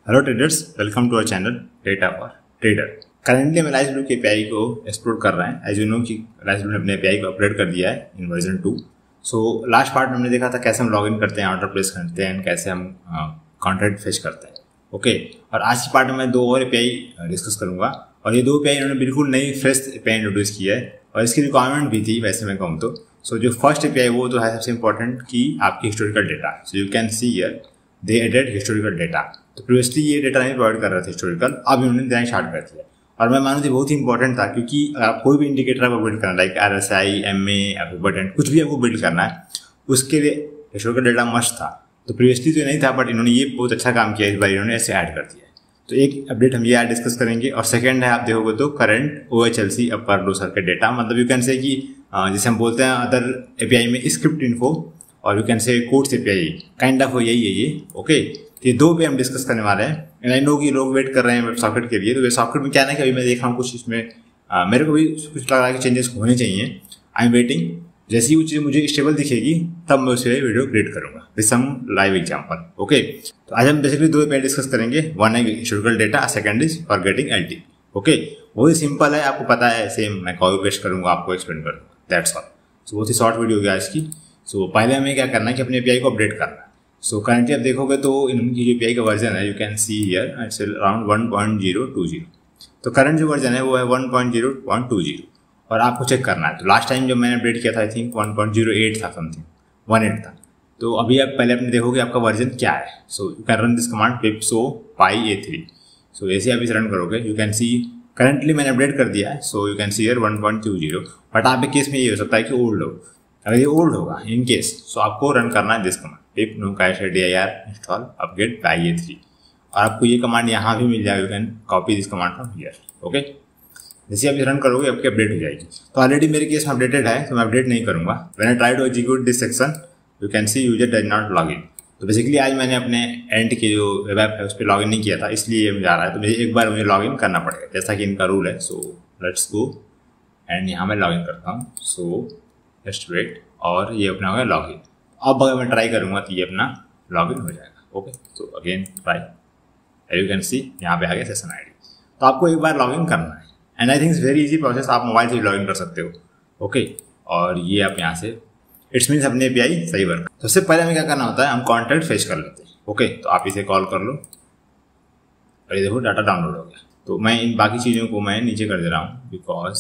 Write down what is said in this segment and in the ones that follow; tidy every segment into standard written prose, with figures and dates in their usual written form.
Hello traders, welcome to our channel data for trader. Currently हम rise blue के API को explore कर रहे हैं। एज यू नो कि राइजब्लू ने अपने एपीआई को अपडेट कर दिया है in version 2। So last part में हमने देखा था कैसे हम लॉगिन करते हैं, ऑर्डर प्लेस करते हैं, कैसे हम कॉन्ट्रैक्ट फेच करते हैं। ओके, और आज की पार्ट में मैं 2 और एपीआई डिस्कस करूंगा। और ये 2 एपीआई इन्होंने बिल्कुल नई फ्रेश एपीआई इंट्रोड्यूस किया है और इसकी रिक्वायरमेंट भी थी वैसे मैं कहूँ तो। सो जो फर्स्ट एपीआई वो तो है सबसे इंपॉर्टेंट कि आपकी historical data. So you can see here they added historical data. तो प्रीवियसली ये डेटा नहीं प्रोवाइड कर रहे थे हिस्टोरिकल, अब इन्होंने देना स्टार्ट कर दिया। और मैं मानूँ बहुत ही इंपॉर्टेंट था क्योंकि कोई भी इंडिकेटर आपको बिल्ड करना लाइक RSI, MA या फिर बटन कुछ भी आपको बिल्ड करना है उसके लिए हिस्टोरिकल डेटा मस्ट था। तो प्रीवियसली तो नहीं था, बट इन्होंने ये बहुत अच्छा काम किया, इस बार इन्होंने ऐसे ऐड कर दिया है। तो एक अपडेट हम ये आज डिस्कस करेंगे। और सेकंड है, आप देखोगे तो करंट OHLC अपर डोसर के डेटा, मतलब यू कैन से कि जैसे हम बोलते हैं अदर एपीआई में स्क्रिप्ट इन्फो और you can say codes API, kind of यही है ये। ओके, ये 2 पे हम डिस्कस करने वाले हैं। एंड आई नो कि लोग वेट कर रहे हैं वेब सॉकेट के लिए। तो वेब सॉकेट में क्या है कि अभी मैं देख रहा हूँ कुछ इसमें मेरे को भी कुछ लग रहा है कि चेंजेस होने चाहिए। आई एम वेटिंग, जैसी वो चीज़ मुझे स्टेबल दिखेगी तब मैं उससे वीडियो क्रिएट करूंगा with some live example. Okay, तो आज हम बेसिकली 2 पे डिस्कस करेंगे। वन है historical data, second is for getting LTP। Okay, बहुत ही सिंपल है, आपको पता है, सेम मैं कॉपी पेस्ट करूंगा, आपको एक्सप्लेन कर दूंगा, दैट्स ऑल। सो बहुत ही शॉर्ट वीडियो होगी आज की। सो पहले हमें क्या करना है कि अपने एपीआई को अपडेट करना है। सो करंटली आप देखोगे तो इनकी जो एपीआई का वर्जन है, you can see here it's around 1.020। तो करंट जो वर्जन है वो है 1.0.20 और आपको चेक करना है। तो लास्ट टाइम जब मैंने अपडेट किया था आई थिंक 1.08 था, समथिंग 18 था। तो अभी आप पहले अपने देखोगे आपका वर्जन क्या है। So you can run this command pipso py-a3। So ऐसे आप इसे रन करोगे, यू कैन सी करंटली मैंने अपडेट कर दिया है। So you can see here 1.20। But आपके केस में ये हो सकता है कि ओल्ड हो। अगर ये ओल्ड होगा इन केस, सो आपको रन करना है this command pip no-dir install upgrade py-a3। और आपको ये कमांड यहाँ भी मिल जाएगा, you can copy this command from here. Okay, जैसे आप रन करोगे आपकी अपडेट हो जाएगी। तो ऑलरेडी मेरे केस में अपडेटेड है तो मैं अपडेट नहीं करूंगा। When I try to execute this section you can see user does not log in. तो बेसिकली आज मैंने अपने एंड के जो वेब ऐप है उस पर लॉग इन नहीं किया था, इसलिए ये जा रहा है। तो मुझे एक बार मुझे लॉग इन करना पड़ेगा जैसा कि इनका रूल है। सो लेट्स गो एंड यहाँ मैं लॉग इन करता हूँ। सो जस्ट वेट, और ये अपना हो गया लॉग इन। अब अगर मैं ट्राई करूँगा तो ये अपना लॉग इन हो जाएगा। ओके, तो again try, you can see यहाँ पे आ गया सेशन ID। तो आपको एक बार लॉग इन करना है and I think it's very easy process. आप मोबाइल से भी लॉग इन कर सकते हो। ओके, और ये आप यहाँ से इट्स मीन्स अपने एपीआई सही वर्क। सबसे पहले हमें क्या करना होता है, हम कॉन्ट्रैक्ट फेच कर लेते हैं। ओके, तो आप इसे कॉल कर लो और ये देखो डाटा डाउनलोड हो गया। तो मैं इन बाकी चीज़ों को मैं नीचे कर दे रहा हूँ बिकॉज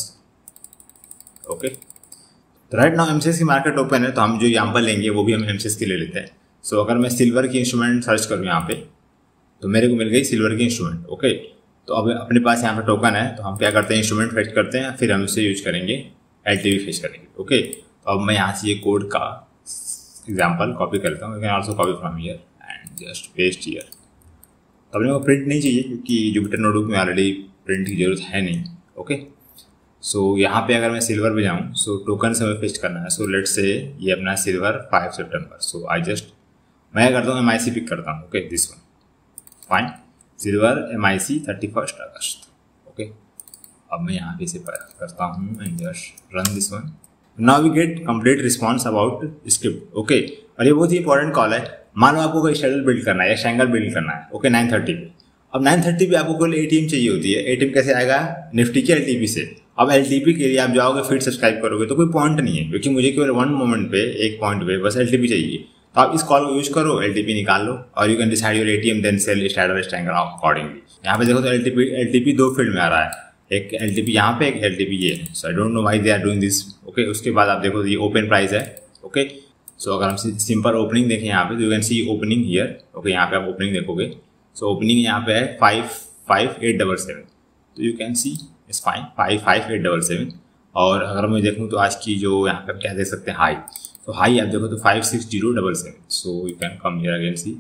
ओके। तो राइट नाउ MCS की मार्केट ओपन है, तो हम जो एग्जाम्पल लेंगे वो भी हम MCS के ले लेते हैं। सो अगर मैं सिल्वर की इंस्ट्रूमेंट सर्च करूँ यहाँ पे तो मेरे को मिल गई सिल्वर की इंस्ट्रूमेंट। ओके, तो अब अपने पास यहाँ पे टोकन है तो हम क्या करते हैं, इंस्ट्रूमेंट फेच करते हैं, फिर हम इसे यूज करेंगे LTP फेच करेंगे। ओके, तो अब मैं यहाँ से ये कोड का एग्जाम्पल कॉपी करता हूँ। You can also copy from here and just paste here. तो अपने को प्रिंट नहीं चाहिए क्योंकि जुपिटर नोटबुक में ऑलरेडी प्रिंट की जरूरत है नहीं। ओके, सो यहाँ पे अगर मैं सिल्वर पे जाऊँ, सो टोकन से हमें पेस्ट करना है। सो लेट्स से ये अपना silver 5 September. So I just मैं करता हूँ MIC पिक करता हूँ। Okay, this one fine, silver MIC 31 अगस्त। ओके, अब मैं यहाँ पे से करता हूँ and just run this one. Now we get complete response about script. Okay, और ये बहुत ही इंपॉर्टेंट कॉल है। मान लो आपको कोई शेड्यूल बिल्ड करना है या शैंगल बिल्ड करना है। ओके, 9:30 पे। अब 9:30 पे आपको कोई ATM चाहिए होती है। ATM कैसे आएगा, निफ्टी के LTP से। अब LTP के लिए आप जाओगे फिर सब्सक्राइब करोगे तो कोई पॉइंट नहीं है क्योंकि मुझे केवल वन मोमेंट पे एक पॉइंट पे बस LTP चाहिए। तो आप इस कॉल को यूज करो, LTP निकाल लो और you can decide your ATM then sell standard standard accordingly. यहाँ पे देखो तो LTP 2 फील्ड में आ रहा है, एक LTP यहाँ पे, एक LTP ये है। So I don't know why they are doing this. Okay, उसके बाद आप देखो तो ये ओपन प्राइस है। ओके, सो अगर हम सिंपल ओपनिंग देखें यहाँ पे तो you can see opening here. Okay, यहाँ पे आप ओपनिंग देखोगे। सो ओपनिंग यहाँ पे है 55877। तो you can see it's fine 55877। और अगर मैं देखूँ तो आज की जो यहाँ पे क्या देख सकते हैं हाई, तो हाई आप देखो तो 56077। So you can come here again see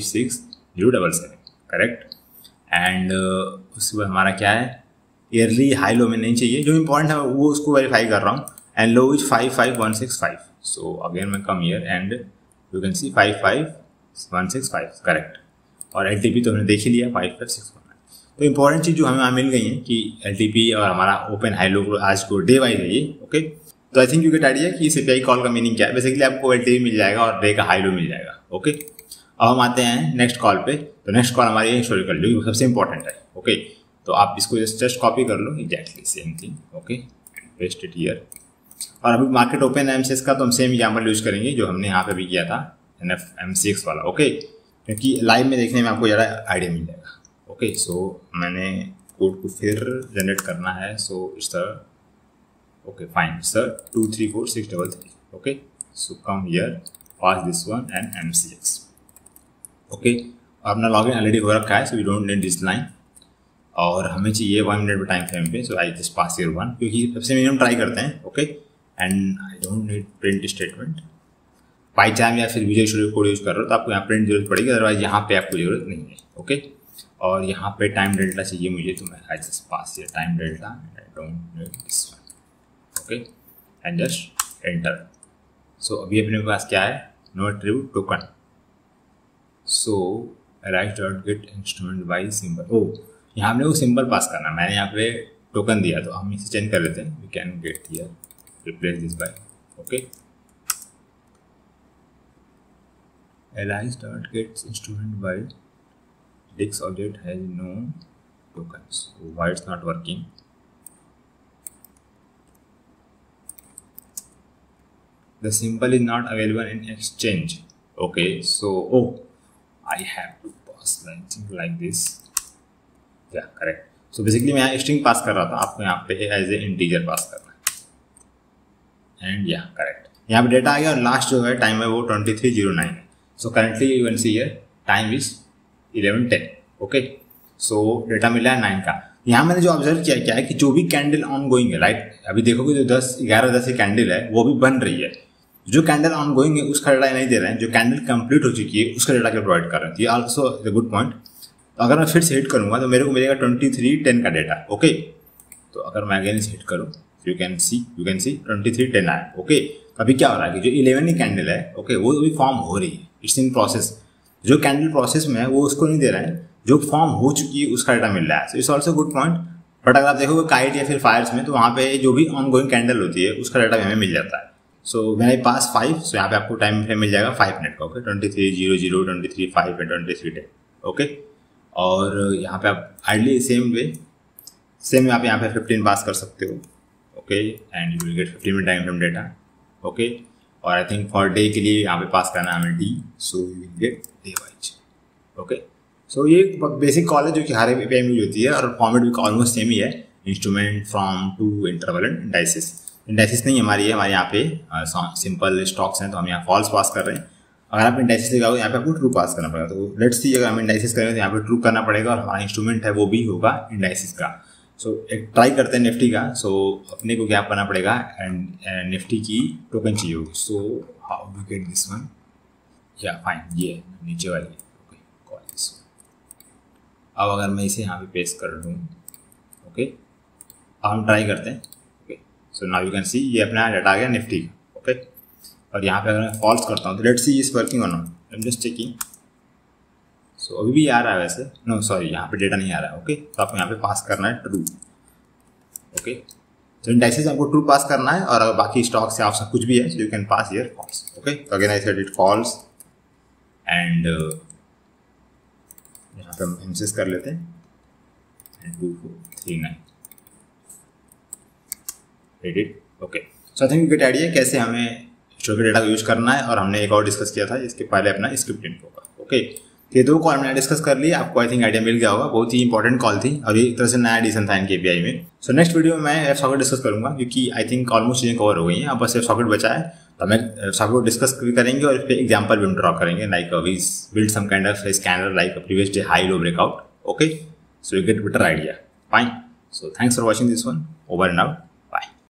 56077 correct. And उसके बाद हमारा क्या है, ईयरली हाई लो में नहीं चाहिए, जो इंपॉर्टेंट है वो उसको वेरीफाई कर रहा हूँ। And low is 55165। So again मैं come here and you can see 55165 correct. और LTP तो हमने देख ही लिया 5561। तो इंपॉर्टेंट चीज़ जो हमें वहाँ मिल गई है कि LTP और हमारा ओपन हाई लो आज को डे वाइज है ये। ओके, तो I think you get idea कि इस API कॉल का मीनिंग क्या है। बेसिकली आपको LTP मिल जाएगा और डे का हाई लो मिल जाएगा। ओके, अब हम आते हैं नेक्स्ट कॉल पे। तो नेक्स्ट कॉल हमारी है हिस्टोरिकल, जो सबसे इंपॉर्टेंट है। ओके, तो आप इसको जस्ट कॉपी कर लो, exactly same thing. Okay, paste it here. और अभी मार्केट ओपन है MCX का, तो हम सेम एग्जाम्पल यूज करेंगे जो हमने यहाँ पे भी किया था MCX वाला। ओके, क्योंकि लाइव में देखने में आपको ज़्यादा आइडिया मिल जाएगा। ओके, सो मैंने कोड को फिर जनरेट करना है। So it's the okay fine, sir 234633। Okay, so come here, pass this one and MCX। Okay, अपना लॉगिन ऑलरेडी हो रखा है, so we don't need this line. और हमें चाहिए 1 मिनट पे टाइम फ्रेम पे, सो आई जस्ट पास हियर 1, क्योंकि सबसे मिनिमम ट्राई करते हैं। Okay, and I don't need print statement. PyCharm या फिर विजुअल स्टूडियो कोड यूज कर रहे हो तो आपको यहाँ प्रिंट जरूरत पड़ेगी, अदरवाइज यहाँ पे आपको जरूरत नहीं है। ओके, और यहाँ पे टाइम डेल्टा चाहिए मुझे, तो मैं I just pass here time delta, I don't need this one. Okay, and just enter. So अभी अपने पास क्या है, no attribute token. So right dot get instrument by symbol. Oh, यहाँ हमने वो सिंबल पास करना, मैंने यहाँ पे टोकन दिया, तो हम इसे चेंज कर लेते हैं। We can get here replace this by. Okay, alias dot get instrument by this object has no tokens, why it's not working. The symbol is not available in exchange. Okay, so I have to pass something like this. Yeah, correct. So basically मैं यहाँ string पास कर रहा था, आपको यहाँ पे as a integer पास करना है। एंड या करेक्ट, यहाँ पे डेटा आ गया और लास्ट जो है टाइम है वो 2309 है। So currently you can see here time is 11:10। Okay, so data मिला है 9 का। यहाँ मैंने जो ऑब्जर्व किया क्या है कि जो भी कैंडल ऑन गोइंग है, राइट, अभी देखोगे जो 11:10 की कैंडल है वो भी बन रही है। जो कैंडल ऑन गोइंग है उसका डेटा नहीं दे रहे हैं, जो कैंडल कंप्लीट हो चुकी है उसका डेटा क्या प्रोवाइड कर रहे हैं। ये आल्सो द गुड पॉइंट। तो अगर मैं फिर से हिट करूंगा तो मेरे को मिलेगा 23:10 का डेटा। ओके, तो अगर मैं अगेन हिट करूँ, यू कैन सी 23:10 आया। ओके, अभी क्या हो रहा है कि जो 11 की कैंडल है, ओके, वो अभी फॉर्म हो रही है, इट्स इन प्रोसेस। जो कैंडल प्रोसेस में है वो उसको नहीं दे रहा है, जो फॉर्म हो चुकी है उसका डेटा मिल रहा है। So it's also good point. But अगर आप देखोगे काइट या फिर फायर्स में, तो वहाँ पे जो भी ऑन गोइंग कैंडल होती है उसका डेटा हमें मिल जाता है। सो मेरे पास 5, सो यहाँ पे आपको टाइम फ्रेम मिल जाएगा 5 मिनट का। Okay, 23:00, 23:05 and 23:10। ओके, और यहाँ पे आप आइडली सेम आप यहाँ पे 15 पास कर सकते हो। Okay, and you will get 15 minute time frame data. Okay, और आई थिंक फॉर डे के लिए यहाँ पे पास करना है हमें D, so you will get day wise. Okay, so ये बेसिक कॉल है जो कि हर API में यूज होती है, और फॉर्मेट भी ऑलमोस्ट सेम ही है, instrument from to interval and indices. Indices नहीं हमारी है, हमारे यहाँ पे सिंपल स्टॉक्स हैं, तो हम यहाँ फॉल्स पास कर रहे हैं। अगर आप इंडाइसिस लगाओगे यहाँ पे आपको ट्रू पास करना पड़ेगा। तो लेट्स सी, अगर हम इंडाइसिस करेंगे तो यहाँ पे ट्रू करना पड़ेगा, और हमारा इंस्ट्रूमेंट है वो भी होगा इंडाइसिस का। सो एक ट्राई करते हैं निफ्टी का। सो अपने को क्या करना पड़ेगा, एंड निफ्टी की टोकन चाहिए होगी। So how do get this one, या फाइन, ये नीचे वाली। Okay, call this one. अब अगर मैं इसे यहाँ पे पेस्ट कर दूँ, ओके, अब हम ट्राई करते हैं। Okay, so now you can see ये अपना डाटा आ गया निफ्टी का। ओके, और यहाँ पे अगर मैं फॉल्स करता हूँ तो लेट्स सी इज वर्किंग और not, I am just checking. So अभी भी आ रहा है वैसे, नो सॉरी, यहाँ पे डेटा नहीं आ रहा है। ओके, तो आपको यहाँ पे पास करना है ट्रू। ओके, तो इंडाइसिस आपको ट्रू पास करना है, और अगर बाकी स्टॉक से आपसे कुछ भी है तो you can pass here false. Okay, तो again I said it false, and यहाँ पे हम इंसिस्ट कर लेते हैं 2439 edit. Okay, so I think you get idea कैसे हमें हिस्टोरिकल डेटा को यूज करना है, और हमने एक और डिस्कस किया था इसके पहले अपना स्क्रिप्ट इन्फो का। ओके, ये 2 कॉल मैंने डिस्कस कर लिया, आपको आई थिंक आइडिया मिल गया होगा। बहुत ही इंपॉर्टेंट कॉल थी, और ये एक तरह से नया एडिशन था इनके API में। सो नेक्स्ट वीडियो में मैं वेब सॉकेट डिस्कस करूंगा, क्योंकि आई थिंक ऑलमोस्ट चीजें कवर हो गई हैं। अब बस वेब सॉकेट बचा है, तो हमें वेब सॉकेट डिस्कस भी करेंगे, और इस पर एग्जाम्पल भी हम ड्रॉ करेंगे, like we build some kind of scanner like previous day high low breakout. Okay, so you get better idea. Fine, so thanks for watching this one, over and out.